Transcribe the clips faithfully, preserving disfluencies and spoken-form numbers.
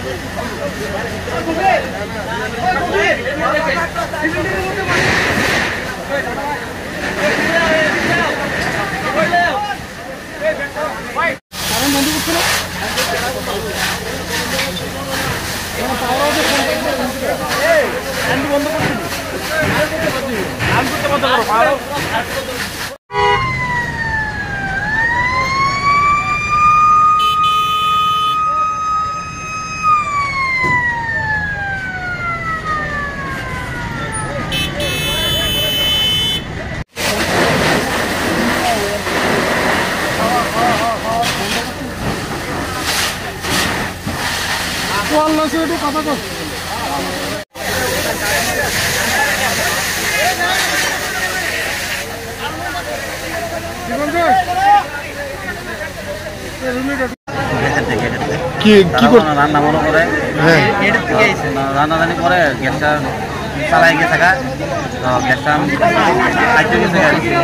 রান্না মনে করে রান্নাদানি করে গ্যাসটা চালাই গেছে থাকা গ্যাসটা গেছে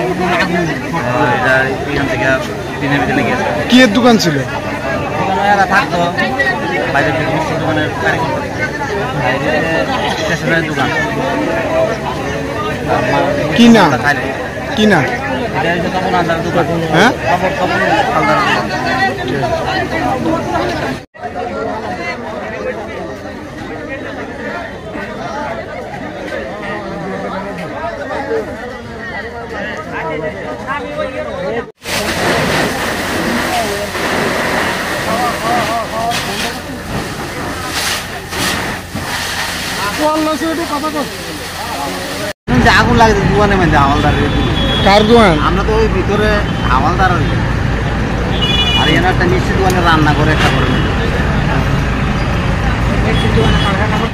এখান থেকে দিনের ভিতরে গেছে। কি এর দোকান ছিল? এরা থাকতো বাইরে থেকে মিষ্টির দোকানের কারিগর স্টেশনের দোকান। কি না কি না তপন হালদার দোকান। হ্যাঁ তপন হালদার দোকান। আগুন লাগে দোকানে মানে হাওলদার। কার দোকান? আমরা তো ওই ভিতরে হাওলদার আর এখানে একটা মিষ্টি দোকানে রান্না করে একটা করে।